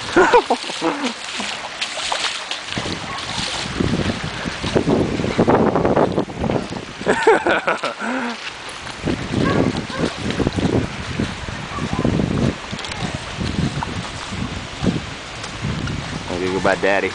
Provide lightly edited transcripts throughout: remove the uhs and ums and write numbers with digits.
What do you think about Daddy?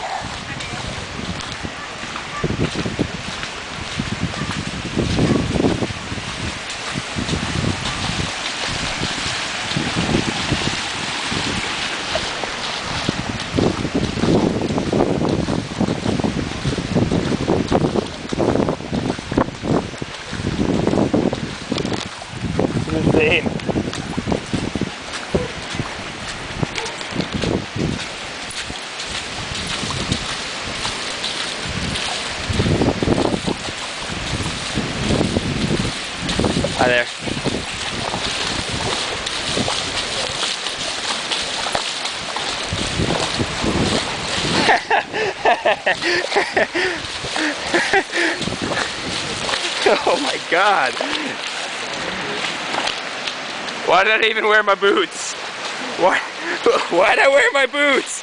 Insane. Hi there. Oh my God. Why did I even wear my boots? Why'd I wear my boots?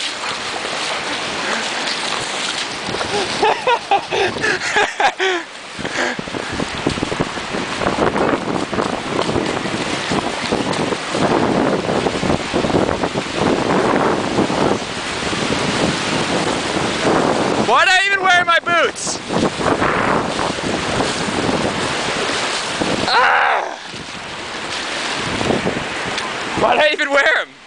Why'd I even wear my boots? Ah! Why'd I even wear them?